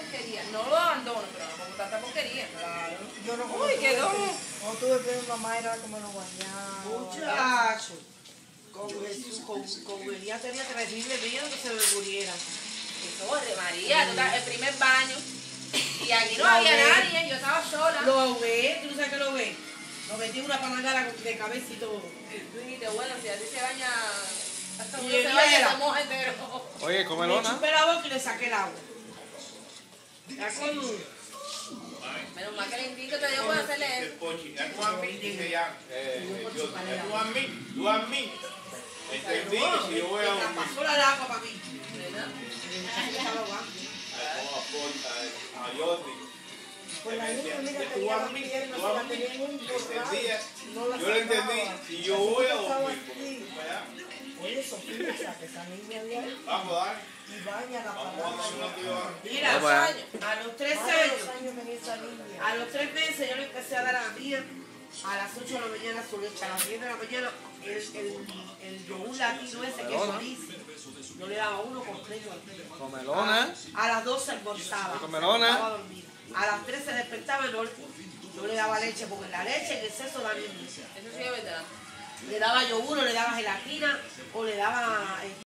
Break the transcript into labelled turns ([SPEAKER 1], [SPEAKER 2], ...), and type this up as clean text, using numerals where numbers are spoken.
[SPEAKER 1] porquería. No lo abandono, pero no como tanta porquería.
[SPEAKER 2] Claro. Yo no
[SPEAKER 1] Uy, quedó.
[SPEAKER 2] No tuve que mi mamá era como lo bañaba.
[SPEAKER 3] Muchacho. Con Jesús, con María tenía terrible miedo que se me muriera.
[SPEAKER 1] Eso, María, el primer baño. Y aquí no había nadie, yo estaba sola.
[SPEAKER 3] Lo ve, tú no sabes que lo ve. Lo metí en una panagara de cabeza y todo.
[SPEAKER 1] Tú dijiste, bueno, si así se baña, hasta uno
[SPEAKER 3] Y
[SPEAKER 1] se
[SPEAKER 3] el
[SPEAKER 1] baña,
[SPEAKER 3] hielo.
[SPEAKER 1] se moja entero.
[SPEAKER 4] Oye,
[SPEAKER 3] Le
[SPEAKER 4] comelona.
[SPEAKER 3] chupé la boca y le saqué el agua. Ya con...
[SPEAKER 1] Menos mal que el indito te dio por hacerle eso.
[SPEAKER 5] Pochi, that's what me dice ya. You and me. Entendí que si yo voy a
[SPEAKER 3] Me
[SPEAKER 5] dormir,
[SPEAKER 3] pasó la agua para mí.
[SPEAKER 1] ¿Verdad?
[SPEAKER 3] El muchacho estaba ahogando.
[SPEAKER 5] a Jordi.
[SPEAKER 2] Pues la niña, mira,
[SPEAKER 5] Tú
[SPEAKER 2] tenía
[SPEAKER 5] a
[SPEAKER 2] las
[SPEAKER 5] mí,
[SPEAKER 2] piernas,
[SPEAKER 5] tú
[SPEAKER 2] se
[SPEAKER 5] a
[SPEAKER 2] las
[SPEAKER 5] mí.
[SPEAKER 2] tenía en un
[SPEAKER 5] Entendía.
[SPEAKER 2] corral.
[SPEAKER 5] Yo le entendí. Si yo voy a dormir,
[SPEAKER 2] Oye, Sofía, saca esa niña de ahí
[SPEAKER 5] vamos a dar.
[SPEAKER 2] y baña la
[SPEAKER 5] Vamos a hacer una
[SPEAKER 2] parada.
[SPEAKER 5] actividad.
[SPEAKER 3] Mira, a los 3
[SPEAKER 2] Más de 2
[SPEAKER 3] años,
[SPEAKER 2] años tenía esa niña.
[SPEAKER 3] a los 3 meses yo le empecé a dar a la mía a las 8 de la mañana su leche, a las 10 de la mañana el yogur latino ese que es buenísimo. Yo le daba uno con 3
[SPEAKER 4] Comelona.
[SPEAKER 3] A las 12 almorzaba.
[SPEAKER 4] Comelona.
[SPEAKER 3] Estaba a dormir. A las 3 se despertaba y no le daba leche, porque la leche en exceso da niña.
[SPEAKER 1] Eso sí es verdad.
[SPEAKER 3] Le daba yogur, o le daba gelatina, o le daba